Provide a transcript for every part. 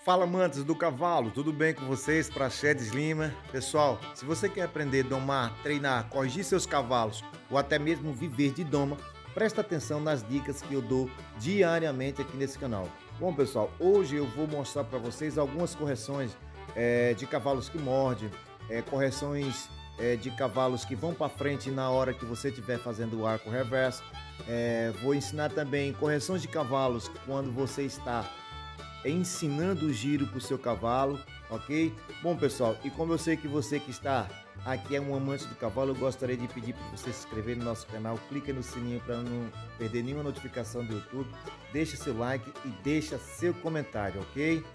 Fala, amantes do cavalo, tudo bem com vocês? Praxedes Lima. Pessoal, se você quer aprender a domar, treinar, corrigir seus cavalos ou até mesmo viver de doma, presta atenção nas dicas que eu dou diariamente aqui nesse canal. Bom, pessoal, hoje eu vou mostrar para vocês algumas correções de cavalos que mordem, correções de cavalos que vão para frente na hora que você estiver fazendo o arco reverso. Vou ensinar também correções de cavalos quando você está ensinando o giro para o seu cavalo, ok? Bom, pessoal, e como eu sei que você que está aqui é um amante do cavalo, eu gostaria de pedir para você se inscrever no nosso canal, clica no sininho para não perder nenhuma notificação do YouTube, deixa seu like e deixa seu comentário, ok?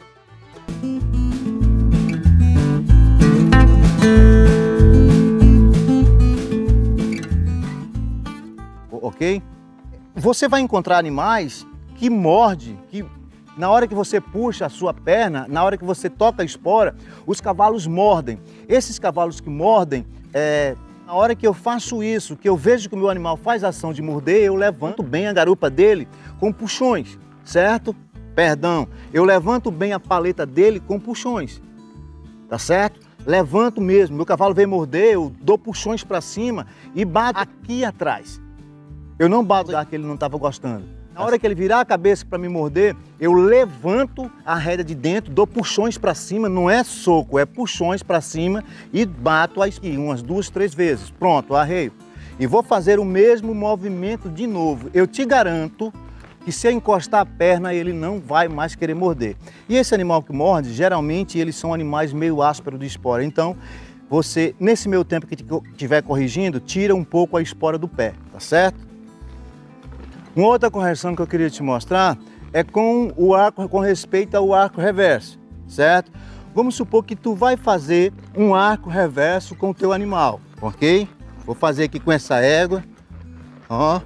Ok? Você vai encontrar animais que mordem, que na hora que você puxa a sua perna, na hora que você toca a espora, os cavalos mordem. Esses cavalos que mordem, na hora que eu faço isso, que eu vejo que o meu animal faz ação de morder, eu levanto bem a garupa dele com puxões, certo? Perdão, eu levanto bem a paleta dele com puxões, tá certo? Levanto mesmo, meu cavalo vem morder, eu dou puxões para cima e bato aqui atrás. Eu não bato lá que ele não estava gostando. Na hora que ele virar a cabeça para me morder, eu levanto a rédea de dentro, dou puxões para cima, não é soco, é puxões para cima e bato aqui umas 2, 3 vezes. Pronto, arreio. E vou fazer o mesmo movimento de novo. Eu te garanto que se eu encostar a perna, ele não vai mais querer morder. E esse animal que morde, geralmente eles são animais meio ásperos de espora. Então, você, nesse meio tempo que estiver corrigindo, tira um pouco a espora do pé, tá certo? Uma outra correção que eu queria te mostrar é com o arco, com respeito ao arco reverso, certo? Vamos supor que tu vai fazer um arco reverso com o teu animal, ok? Vou fazer aqui com essa égua, ó.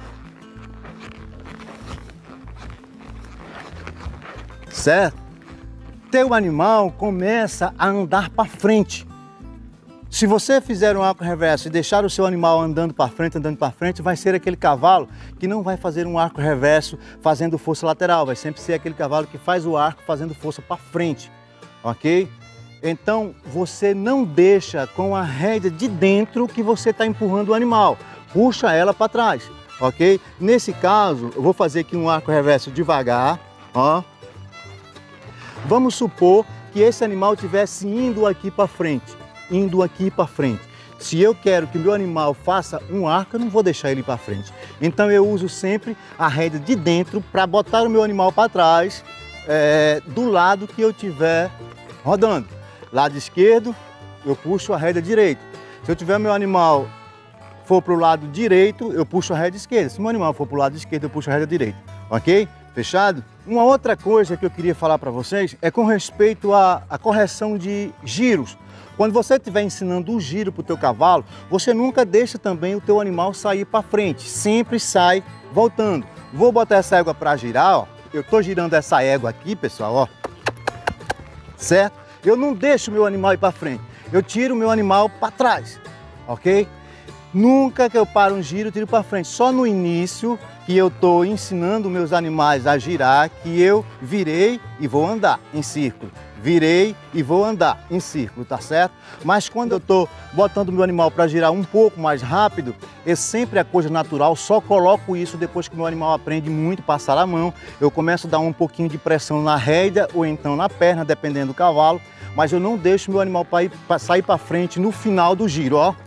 Certo? Teu animal começa a andar para frente. Se você fizer um arco reverso e deixar o seu animal andando para frente, vai ser aquele cavalo que não vai fazer um arco reverso fazendo força lateral, vai sempre ser aquele cavalo que faz o arco fazendo força para frente, ok? Então, você não deixa com a rédea de dentro que você está empurrando o animal, puxa ela para trás, ok? Nesse caso, eu vou fazer aqui um arco reverso devagar, ó. Vamos supor que esse animal estivesse indo aqui para frente. Se eu quero que meu animal faça um arco, eu não vou deixar ele para frente. Então eu uso sempre a rédea de dentro para botar o meu animal para trás, do lado que eu estiver rodando. Lado esquerdo, eu puxo a rédea direita. Se eu tiver meu animal for para o lado direito, eu puxo a rédea esquerda. Se meu animal for para o lado esquerdo, eu puxo a rédea direita. Ok? Fechado? Uma outra coisa que eu queria falar para vocês é com respeito à correção de giros. Quando você estiver ensinando o giro para o teu cavalo, você nunca deixa também o teu animal sair para frente, sempre sai voltando. Vou botar essa égua para girar, ó. Eu estou girando essa égua aqui, pessoal, ó. Certo? Eu não deixo o meu animal ir para frente, eu tiro o meu animal para trás, ok? Nunca que eu paro um giro, eu tiro para frente. Só no início que eu estou ensinando meus animais a girar, que eu virei e vou andar em círculo. Virei e vou andar em círculo, tá certo? Mas quando eu estou botando o meu animal para girar um pouco mais rápido, sempre é coisa natural, só coloco isso depois que o meu animal aprende muito, passar a mão. Eu começo a dar um pouquinho de pressão na rédea ou então na perna, dependendo do cavalo, mas eu não deixo o meu animal para sair para frente no final do giro, ó.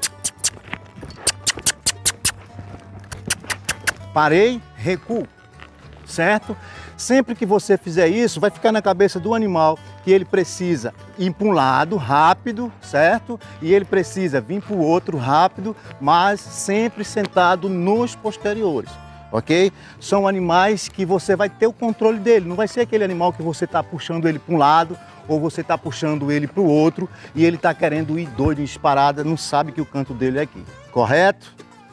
Parei, recuo, certo? Sempre que você fizer isso, vai ficar na cabeça do animal que ele precisa ir para um lado rápido, certo? E ele precisa vir para o outro rápido, mas sempre sentado nos posteriores, ok? São animais que você vai ter o controle dele, não vai ser aquele animal que você está puxando ele para um lado ou você está puxando ele para o outro e ele está querendo ir doido, disparada, não sabe que o canto dele é aqui, correto?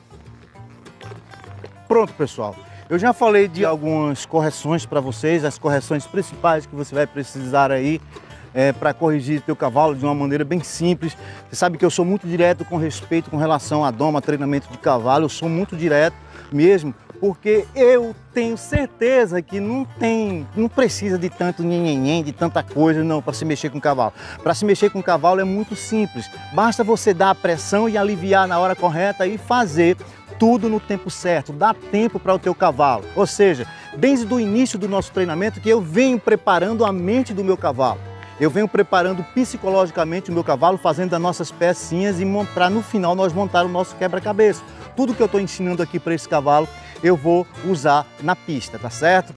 Pronto, pessoal. Eu já falei de algumas correções para vocês, as correções principais que você vai precisar aí para corrigir teu cavalo de uma maneira bem simples. Você sabe que eu sou muito direto com respeito com relação a doma, treinamento de cavalo, eu sou muito direto mesmo, porque eu tenho certeza que não precisa de tanto nhenhenhen, de tanta coisa não para se mexer com o cavalo. Para se mexer com o cavalo é muito simples, basta você dar a pressão e aliviar na hora correta e fazer tudo no tempo certo, dá tempo para o teu cavalo. Ou seja, desde o início do nosso treinamento que eu venho preparando a mente do meu cavalo. Eu venho preparando psicologicamente o meu cavalo, fazendo as nossas pecinhas e para no final nós montar o nosso quebra-cabeça. Tudo que eu estou ensinando aqui para esse cavalo, eu vou usar na pista, tá certo?